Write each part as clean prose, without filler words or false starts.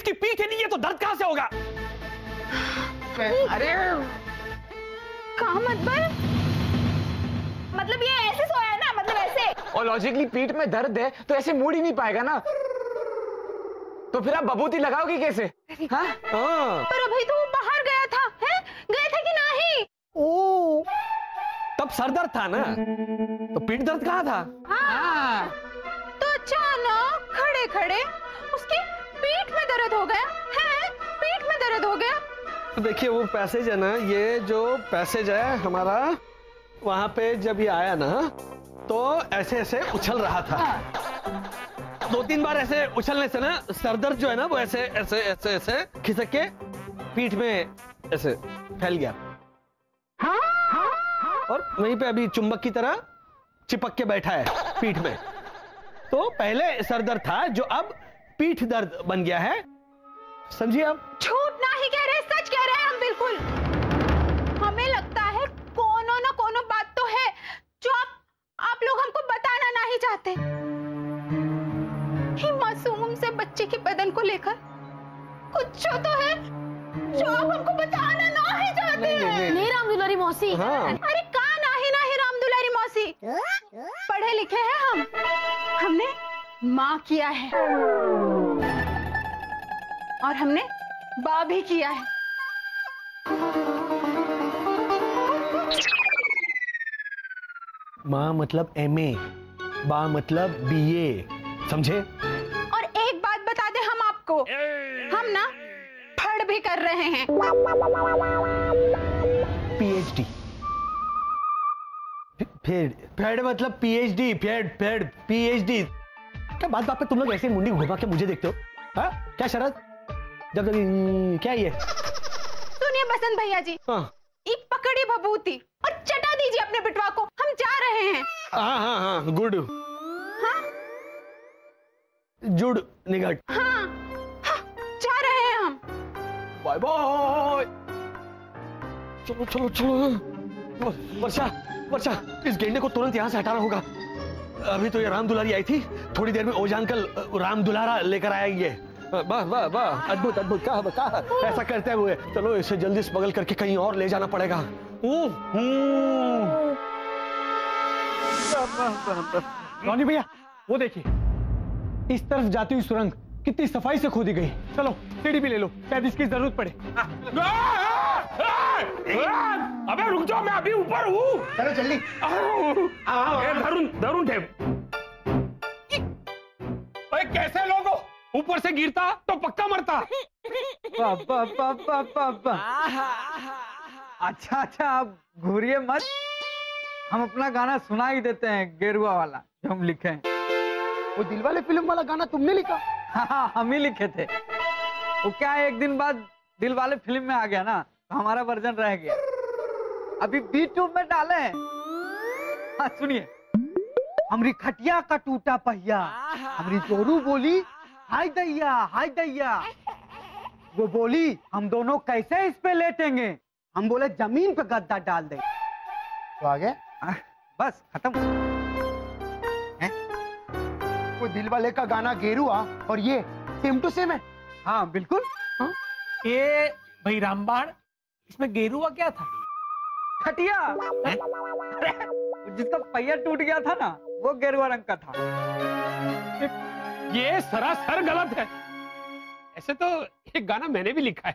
उसकी पीठ ही नहीं है तो दर्द कहां से होगा? अरे कहा मतलब ये ऐसे सोया है ना, मतलब ऐसे। और लॉजिकली पीठ में दर्द है तो ऐसे मुड़ ही नहीं पाएगा ना, तो फिर आप बबूती लगाओगी कैसे? हाँ? पर अभी तो वो बाहर गया था, है? गए थे कि नहीं? ओ, तब सर दर्द था ना, तो पीठ दर्द कहाँ था? हाँ। तो अचानक खड़े खड़े उसकी पीठ में दर्द हो गया है, पीठ में दर्द हो गया। तो देखिए वो पैसेज है ना, ये जो पैसेज है हमारा, वहां पे जब ये आया ना तो ऐसे ऐसे उछल रहा था। 2-3 बार ऐसे उछलने से ना सरदर्द जो है ना वो ऐसे ऐसे ऐसे ऐसे खिसक के पीठ में ऐसे फैल गया, और वहीं पे अभी चुंबक की तरह चिपक के बैठा है पीठ में। तो पहले सरदर्द था जो अब पीठ दर्द बन गया है, समझिए आप? झूठ नहीं कह रहे, सच कह रहे हैं हम बिल्कुल। हमें लगता है कोनो ना कोनो बात तो है जो आप लोग हमको बताना नहीं चाहते। ही मासूम से बच्चे के बदन को लेकर कुछ तो है जो आप हमको बताना नहीं चाहते हैं। नहीं राम दुलारी मौसी। हाँ। अरे कहा नहीं राम दुलारी मौसी, पढ़े लिखे हैं हम, हमने माँ किया है और हमने बा भी किया है। माँ मतलब MA, बा मतलब BA, समझे? और एक बात बता दे हम आपको, हम ना पढ़ भी कर रहे हैं PhD। फेड मतलब PhD, फेड PhD। क्या बात पे तुम लोग ऐसे मुंडी घुमा के मुझे देखते हो? हाँ? क्या शरत? जब क्या ये? सुनिए बसंत भैया जी, हाँ। पकड़ी भभूति और चटा दीजिए अपने बिटवा को, हम जा रहे हैं। हाँ, गुड। हाँ? जुड़ निगट। हाँ, जा रहे हैं हम। Bye bye. चलो। वर्षा, इस गेंडे को तुरंत यहाँ से हटाना होगा। अभी तो ये राम दुलारी आई थी, थोड़ी देर में ओझा अंकल राम दुलारा लेकर आएंगे। वाह, अद्भुत, कहा ऐसा करते हुए चलो इसे जल्दी स्मगल करके कहीं और ले जाना पड़ेगा। रॉनी भैया, वो देखिए इस तरफ जाती हुई सुरंग कितनी सफाई से खोदी गई। चलो सीढ़ी भी ले लो, शायद इसकी जरूरत पड़े। अबे रुक जाओ, मैं अभी ऊपर हूँ। चलो जल्दी। धरुन थे। कैसे लोगों, ऊपर से गिरता तो पक्का मरता। अच्छा, आप घूरिए मत, हम अपना गाना सुना ही देते हैं, गेरुआ वाला जो हम लिखे हैं। वो दिलवाले फिल्म वाला गाना तुमने लिखा? हाँ, हम ही लिखे थे। वो क्या है, एक दिन बाद दिलवाले फिल्म में आ गया ना, तो हमारा वर्जन रह गया, अभी B2 में डाले हैं। हाँ सुनिए। हमरी खटिया का टूटा पहिया, हमरी जोरू बोली हाय दैया। वो बोली हम दोनों कैसे इस पे लेटेंगे, हम बोले जमीन पे गद्दा डाल दे। तो आगे बस खत्म। वो दिलवाले का गाना गेरुआ और ये सेम टू सेम है। हाँ बिल्कुल। हाँ? ये भाई रामबाण, इसमें गेरुआ क्या था? खटिया। अरे जिसका पहिया टूट गया था ना, वो गेरुआ रंग का था। ये सरासर गलत है। ऐसे तो एक गाना मैंने भी लिखा है,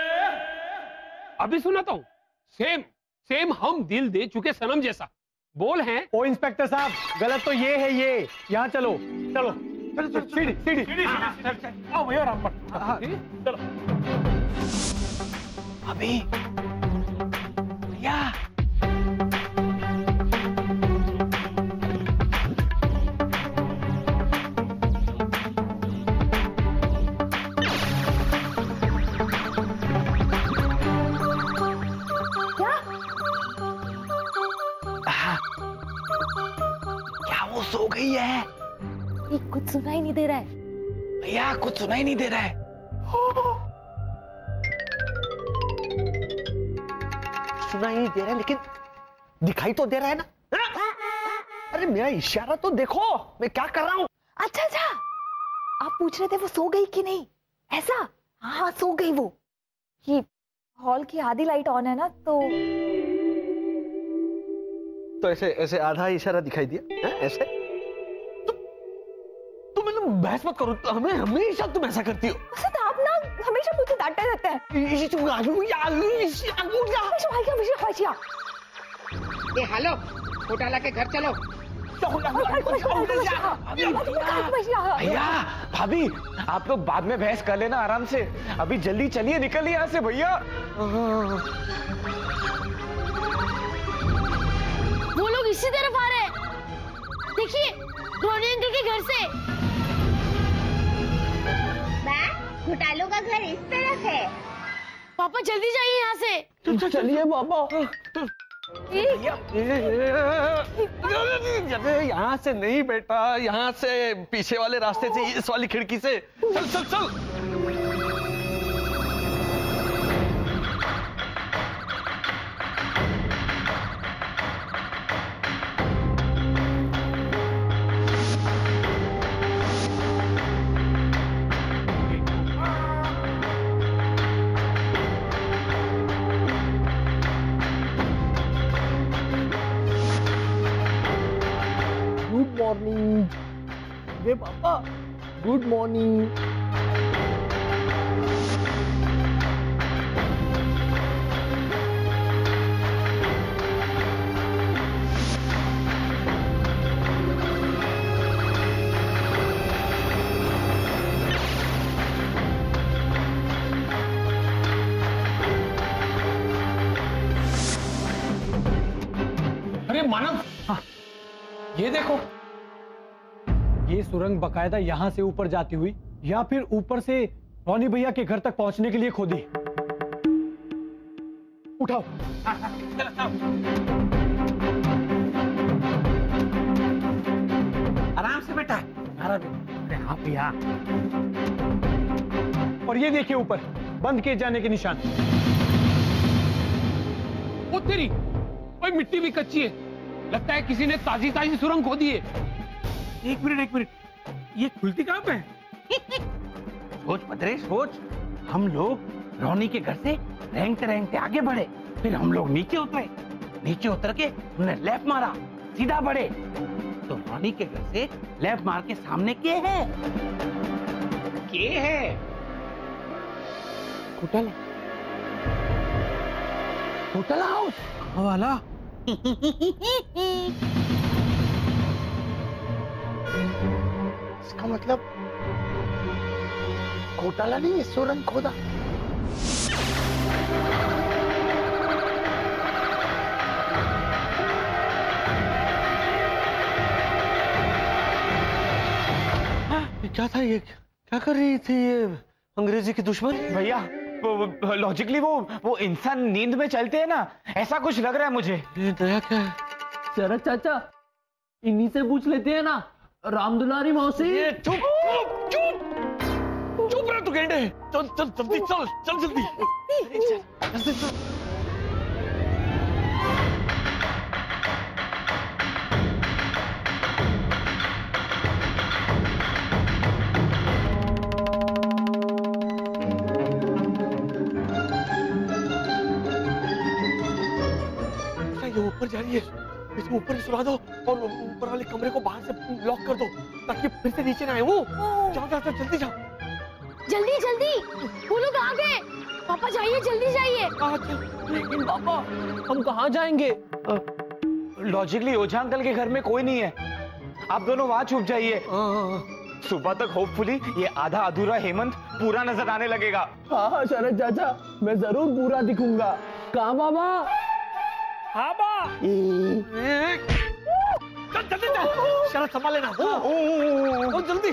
अभी सुनाता हूँ। सेम हम दिल दे चुके सनम जैसा बोल हैं। ओ इंस्पेक्टर साहब, गलत तो ये है, ये यहाँ चलो। सीढ़ी। आओ भैया रामबाण, चलो। अभी भैया सो गई है? कुछ सुनाई नहीं दे रहा है भैया, कुछ सुनाई नहीं दे रहा है। सुनाई नहीं दे रहा है, लेकिन दिखाई तो दे रहा है ना। अरे मेरा इशारा तो देखो, मैं क्या कर रहा हूँ। अच्छा, आप पूछ रहे थे वो सो गई कि नहीं, ऐसा? हाँ सो गई वो। ये हॉल की आधी लाइट ऑन है ना, तो ऐसे ऐसे आधा इशारा दिखाई दिया ऐसे। तुम मतलब बहस मत करो, हमें हमेशा तुम ऐसा करती हो। वसंत आप ना हमेशा मुझे डांटते रहते हैं। ए हेलो, घोटाला के घर चलो। भैया भाभी आप लोग बाद में बहस कर लेना आराम से, अभी जल्दी चलिए, निकलिए यहाँ से भैया। वो लोग इसी तरफ आ रहे हैं, देखिए रोनी अंकल के घर से। घोटालों का घर इस तरफ है। पापा जल्दी जाइए यहाँ से। चलिए पापा। यहाँ से नहीं बेटा, यहाँ से पीछे वाले रास्ते से, इस वाली खिड़की से। चल चल चल। मॉर्निंग। ये पापा गुड मॉर्निंग। अरे मानव, ये देखो, ये सुरंग बकायदा यहां से ऊपर जाती हुई या फिर ऊपर से रोनी भैया के घर तक पहुंचने के लिए खोदी। उठाओ। आराम से बेटा। अरे हाँ भैया। और ये देखिए ऊपर बंद किए जाने के निशान। वो तेरी, ओए मिट्टी भी कच्ची है, लगता है किसी ने ताजी ताजी सुरंग खोदी है। एक मिनट, ये खुलती कहाँ पे है? सोच पतरे सोच, हम लोग रोनी के घर से रेंगते रेंगते आगे बढ़े, फिर हम लोग नीचे उतर के हमने लेफ्ट मारा, सीधा बढ़े तो रोनी के घर से लेफ्ट मार के सामने के है घोटाला हाउस वाला। इसका मतलब घोटाला ने सुरंग खोदा। क्या था ये? क्या कर रही थी ये अंग्रेजी की दुश्मन? भैया वो लॉजिकली वो इंसान नींद में चलते हैं ना, ऐसा कुछ लग रहा है मुझे। ये नया क्या है? शरद चाचा, इन्हीं से पूछ लेते हैं ना, राम दुलारी मौसी। ये चुप रह तू गेंडे। चल जल्दी चल जल्दी। ये ऊपर जा रही है, इसको ऊपर ही सुला दो और ऊपर वाले कमरे को बाहर से लॉक कर दो ताकि फिर से नीचे ना आए वो। जाओ जल्दी जाओ। जल्दी वो लोग आ गए। पापा जाइए, जल्दी जाइए। लेकिन पापा हम कहाँ जाएंगे? लॉजिकली ओझा अंकल के घर में कोई नहीं है, आप दोनों वहां छुप जाइए। सुबह तक होपफुली ये आधा अधूरा हेमंत पूरा नजर आने लगेगा। हाँ शरद चाचा, मैं जरूर पूरा दिखूंगा। कहाँ बाबा? हाँ बा। जल्दी शरद संभाल लेना। ओ जल्दी।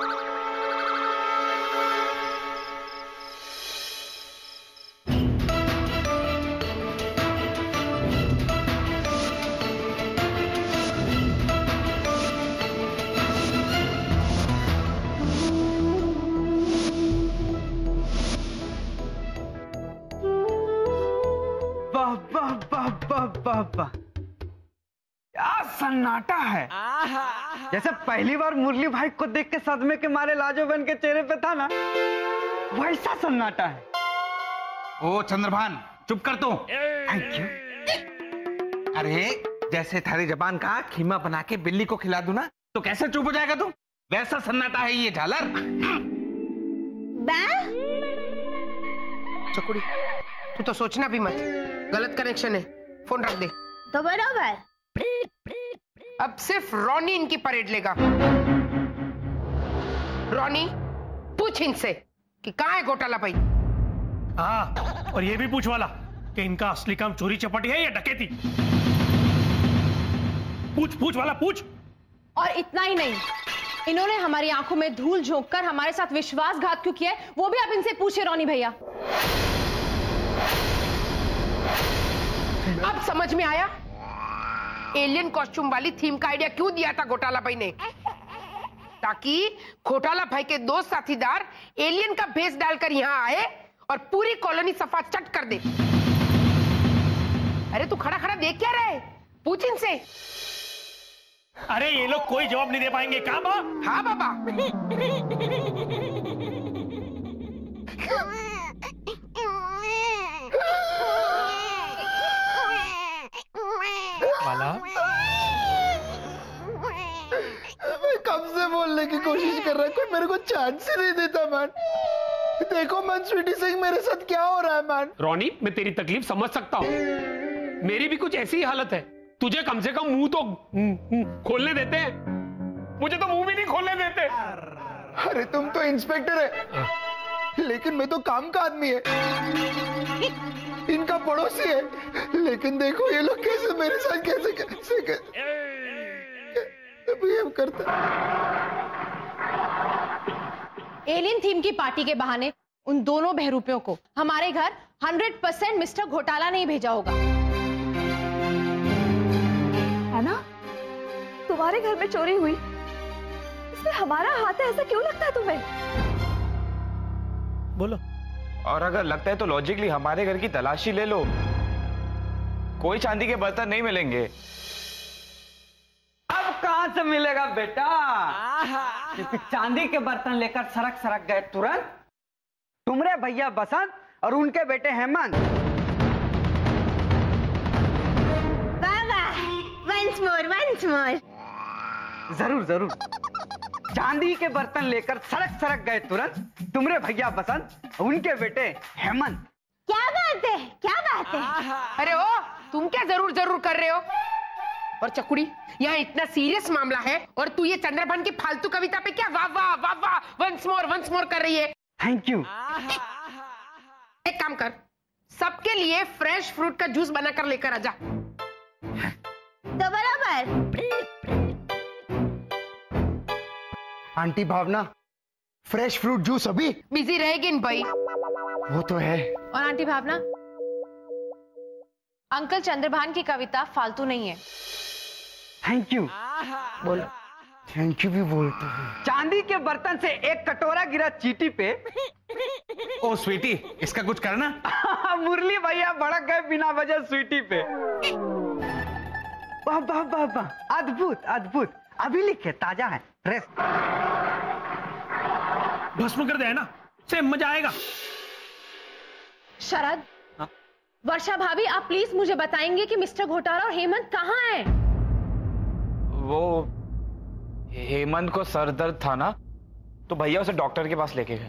वाह, क्या सन्नाटा है। जैसे पहली बार मुरली भाई को देख के सदमे के मारे लाजो बन के चेहरे पे था ना, वैसा सन्नाटा है। ओ चंद्रभान, चुप कर तू। Thank you. अरे जैसे थारी जबान का खीमा बना के बिल्ली को खिला दूं ना, तो कैसे चुप हो जाएगा तू? वैसा सन्नाटा है ये झालर। चकुड़ी, तू तो सोचना भी मत, गलत कनेक्शन है, फोन रख दे। तो बराबर। अब सिर्फ रॉनी इनकी परेड लेगा। रॉनी, पूछ इनसे कि कहाँ है घोटाला भाई। हाँ, और ये भी पूछ वाला कि इनका असली काम चोरी चपाटी है या डकैती। पूछ वाला पूछ। और इतना ही नहीं, इन्होंने हमारी आंखों में धूल झोंक कर हमारे साथ विश्वासघात क्यों किया है, वो भी आप इनसे पूछे रॉनी भैया। अब समझ में आया एलियन कॉस्ट्यूम वाली थीम का आइडिया क्यों दिया था घोटाला भाई ने, ताकि घोटाला भाई के दो साथीदार एलियन का भेष डालकर यहाँ आए और पूरी कॉलोनी सफा चट कर दे। अरे तू खड़ा खड़ा देख क्या रहा है, पूछ इनसे। अरे ये लोग कोई जवाब नहीं दे पाएंगे। कहाँ बा? हाँ बाबा। वाला, मैं कब से बोलने की कोशिश कर रहा, कोई मेरे को चांस ही नहीं देता मैन। देखो मैन, स्वीटी सिंह मेरे साथ क्या हो रहा है मैन। रॉनी, मैं तेरी तकलीफ समझ सकता हूँ, मेरी भी कुछ ऐसी ही हालत है। तुझे कम से कम मुंह तो खोलने देते हैं, मुझे तो मुंह भी नहीं खोलने देते। अरे तुम तो इंस्पेक्टर है, लेकिन मैं तो काम का आदमी है, इनका पड़ोसी है। लेकिन देखो ये लोग कैसे मेरे साथ कैसे बिहेव करता। एलियन थीम की पार्टी के बहाने उन दोनों बहरूपियों को हमारे घर 100% मिस्टर घोटाला ने ही भेजा होगा, है ना? तुम्हारे घर में चोरी हुई, इसमें हमारा हाथ है, ऐसा क्यों लगता है तुम्हें? बोलो। और अगर लगता है तो लॉजिकली हमारे घर की तलाशी ले लो, कोई चांदी के बर्तन नहीं मिलेंगे। अब कहां से मिलेगा बेटा? क्योंकि चांदी के बर्तन लेकर सरक सरक गए तुरंत तुम्हारे भैया बसंत और उनके बेटे हेमंत। once more। जरूर जरूर। चांदी के बर्तन लेकर सड़क सड़क गए तुरंत तुम्हारे भैया बसंत और उनके बेटे हेमंत। क्या बात है, क्या बात है। अरे ओ, तुम क्या जरूर जरूर कर रहे हो? और चकुड़ी, यहाँ इतना सीरियस मामला है और तू ये चंद्रभान की फालतू कविता पे क्या वाह वाह वाह वाह वंस मोर कर रही है। Thank you. एक काम कर, सबके लिए फ्रेश फ्रूट का जूस बनाकर लेकर आजा। तो बराबर। Aunty Bhavna, fresh fruit juice अभी बिजी रहेगी इन भाई। वो तो है। और आंटी भावना, अंकल चंद्रभान की कविता फालतू नहीं है। थैंक यू बोलो। थैंक यू भी बोलते हैं। चांदी के बर्तन से एक कटोरा गिरा चीटी पे। ओ स्वीटी, इसका कुछ करना। मुरली भैया भड़क गए बिना वजह स्वीटी पे। वाह वाह वाह वाह, अद्भुत अद्भुत, अभी लिखे, ताजा है, फ्रेश। भस्म कर दे ना, से मजा आएगा। शरद, वर्षा भाभी, आप प्लीज मुझे बताएंगे कि मिस्टर घोटाला और हेमंत कहाँ हैं? वो हेमंत को सर दर्द था ना, तो भैया उसे डॉक्टर के पास लेके गए।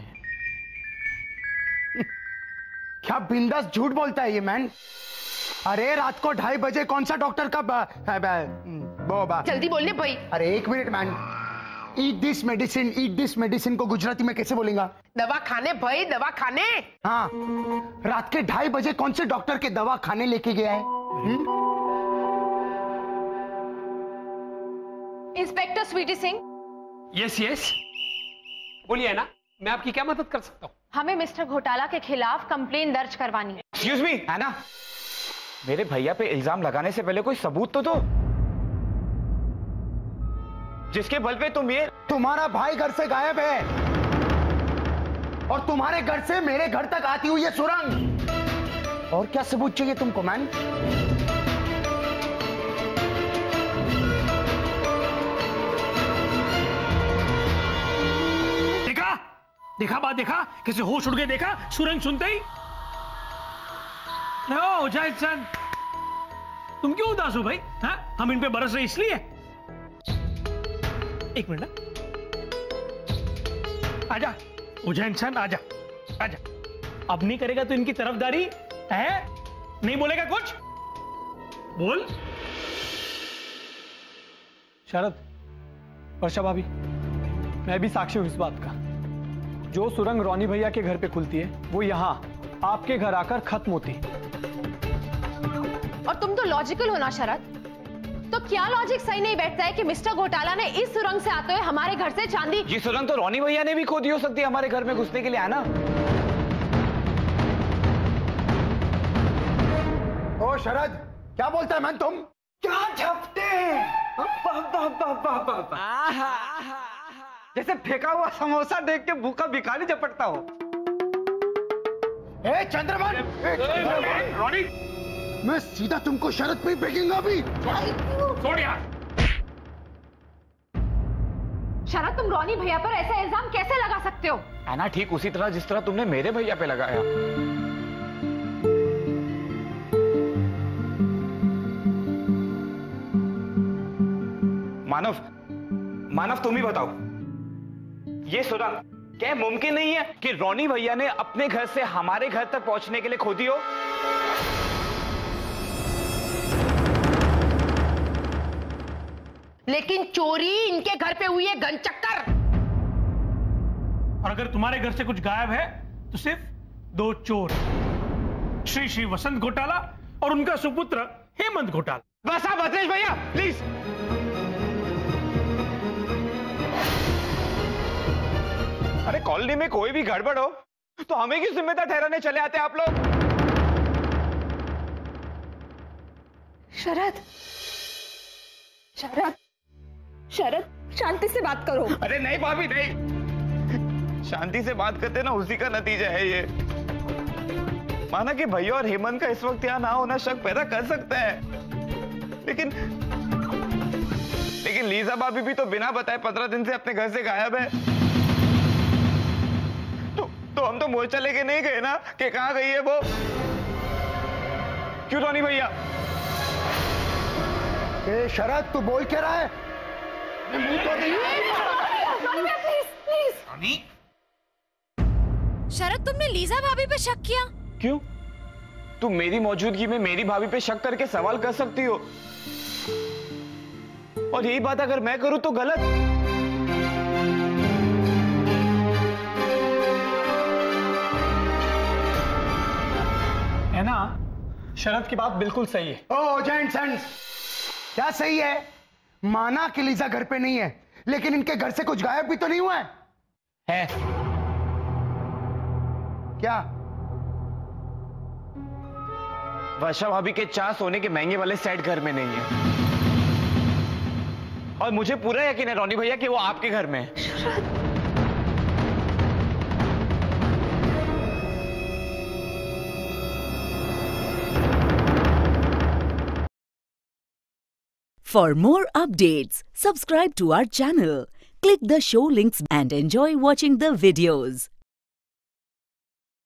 क्या बिंदास झूठ बोलता है ये मैन। अरे रात को 2:30 बजे कौन सा डॉक्टर का जल्दी बोलने भाई। अरे एक minute man. Eat this medicine को गुजराती में कैसे बोलेगा? दवा खाने भाई, दवा खाने। हाँ, रात के 2:30 बजे कौन से डॉक्टर के दवा खाने लेके गया है? Inspector Sweety Singh. Yes yes, बोलिए ना, मैं आपकी क्या मदद कर सकता हूँ? हमें मिस्टर घोटाला के खिलाफ कंप्लेन दर्ज करवानी है। एक्सक्यूज मी, है ना, मेरे भैया पे इल्जाम लगाने से पहले कोई सबूत तो दो, जिसके बल पे तुम ये। तुम्हारा भाई घर से गायब है और तुम्हारे घर से मेरे घर तक आती हुई ये सुरंग। और क्या सबूत चाहिए तुमको मैन? देखा, देखा बात देखा कैसे होश उड़ गए, देखा सुरंग सुनते ही। जय चंद, तुम क्यों उदास हो भाई? हाँ, हम इन पे बरस रहे इसलिए। एक मिनट, आजा उजैन चंद, आजा आजा। अब नहीं करेगा तो इनकी तरफदारी है? नहीं बोलेगा कुछ? बोल। शरद, वर्षा भाभी, मैं भी साक्षी हूं इस बात का। जो सुरंग रोनी भैया के घर पे खुलती है वो यहाँ आपके घर आकर खत्म होती। और तुम तो लॉजिकल हो ना शरद, तो क्या लॉजिक सही नहीं बैठता है कि मिस्टर घोटाला ने इस सुरंग से आते हुए हमारे घर से चांदी? ये सुरंग तो रोनी भैया ने भी खोदी हो सकती है हमारे घर में घुसने के लिए, है ना? ओ शरद, क्या बोलता है मैं? तुम क्या झपटे हैं? जैसे फेंका हुआ समोसा देख के भूखा भिखारी झपटता हो। ए चंद्रमन, रोनी, मैं सीधा तुमको शरद पे ही फेंकूंगा अभी। छोड़ यार। शरद, तुम रोनी भैया पर ऐसा इल्जाम कैसे लगा सकते हो? है ना, ठीक उसी तरह जिस तरह तुमने मेरे भैया पे लगाया। मानव, मानव तुम ही बताओ, ये सुरंग क्या मुमकिन नहीं है कि रोनी भैया ने अपने घर से हमारे घर तक पहुंचने के लिए खोदी हो? लेकिन चोरी इनके घर पे हुई है गन चक्कर। और अगर तुम्हारे घर से कुछ गायब है तो सिर्फ दो चोर, श्री श्री वसंत घोटाला और उनका सुपुत्र हेमंत घोटाला। बस आप भद्रेश भैया प्लीज। अरे कॉलोनी में कोई भी गड़बड़ हो तो हमें क्यों जिम्मेदार ठहराने चले आते आप लोग? शरद, शरद, शरद, शांति से बात करो। अरे नहीं भाभी नहीं, शांति से बात करते ना उसी का नतीजा है ये। माना कि भैया और हेमंत का इस वक्त यहाँ ना होना शक पैदा कर सकता है, लेकिन लीजा भाभी भी तो बिना बताए 15 दिन से अपने घर से गायब है। तो हम तो मोर्चा लेके नहीं गए ना कि कहां गई है वो। क्यों रोनी भैया? ए शरद, तू बोल क्या रहा है? मुंह तो नहीं। Please please. रोनी, शरद, तुमने लीजा भाभी पे शक किया? क्यों? तुम मेरी मौजूदगी में मेरी भाभी पे शक करके सवाल कर सकती हो, और यही बात अगर मैं करूं तो गलत। है ना? शरद की बात बिल्कुल सही है। ओ जेंट्स, क्या सही है? माना कि लीजा घर पे नहीं है, लेकिन इनके घर से कुछ गायब भी तो नहीं हुआ है? है। क्या? वर्षा भाभी के 4 सोने के महंगे वाले सेट घर में नहीं है, और मुझे पूरा यकीन है रोनी भैया कि वो आपके घर में है। For more updates, subscribe to our channel, click the show links and enjoy watching the videos.